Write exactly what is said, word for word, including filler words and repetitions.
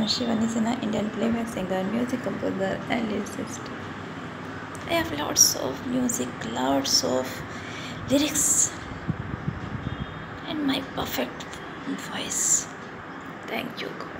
am Shivani Sinha, Indian playback singer, music composer, and lyricist. I have lots of music, lots of lyrics, and my perfect voice. Thank you.